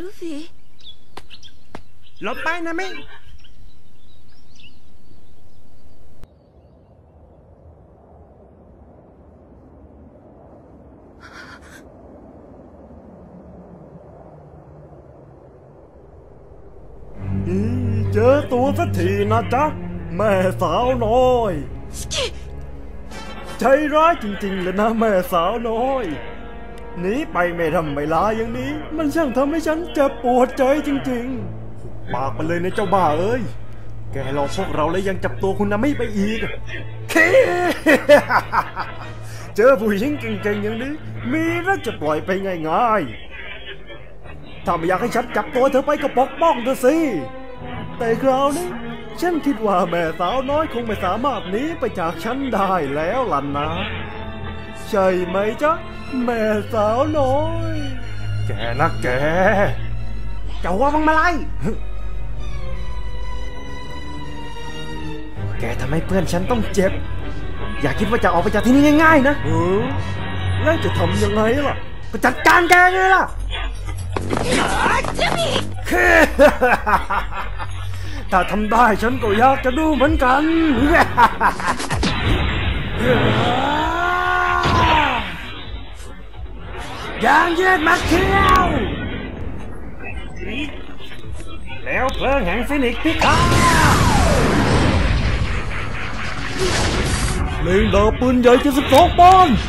ลูฟี่หลบไปนะมิเจอตัวสักทีนะจ๊ะแม่สาวน้อยใจร้ายจริงๆเลยนะแม่สาวน้อยหนีไปไม่ทำไม่ลาอย่างนี้มันช่างทำให้ฉันเจ็บปวดใจจริงๆปากไปเลยนะเจ้าบ้าเอ้ยแกหลอกพวกเราแล้วยังจับตัวคุณนามิไปอีกเจอผู้หญิงเก่งๆอย่างนี้มีแล้วจะปล่อยไปง่ายๆถ้าไม่อยากให้ฉันจับตัวเธอไปก็ปกป้องเธอสิแต่คราวนี้ฉันคิดว่าแม่สาวน้อยคงไม่สามารถหนีไปจากฉันได้แล้วล่ะนะใช่ไหมจ๊ะแม่สาวน้อยแกนะแกจะว่าบังมาไล่แกทำให้เพื่อนฉันต้องเจ็บอย่าคิดว่าจะออกไปจากที่นี่ง่ายๆนะแล้วจะทำยังไงล่ะก็จัดการแกไงล่ะถ้าทำได้ฉันก็อยากจะดูเหมือนกันอย่างยืดมาเที่ยวแล้วเพลิงแห่งฟินิกซ์พิฆาตเล็งดาบปืนใหญ่72 ปอนด์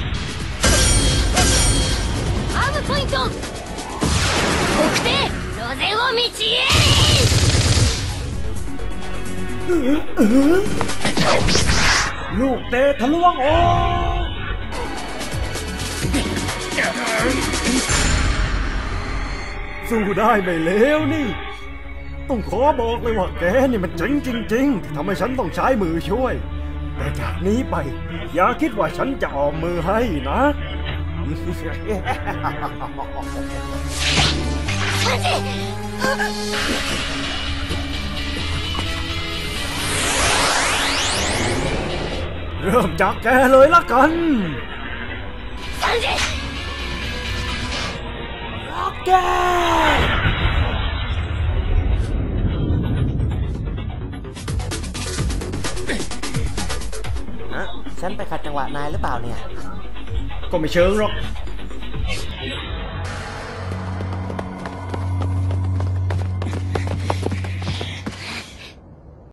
アームポイント北帝ロゼオ道へลูกเตะทะลวงออกสู้ได้ไม่เลวนี่ต้องขอบอกเลยว่าแกนี่มันเจ๋งจริงๆที่ทำให้ฉันต้องใช้มือช่วยแต่จากนี้ไปอย่าคิดว่าฉันจะออกมือให้นะเริ่มจากแกเลยละกันรักแกฉันไปขัดจังหวะนายหรือเปล่าเนี่ยก็ไม่เชิงหรอก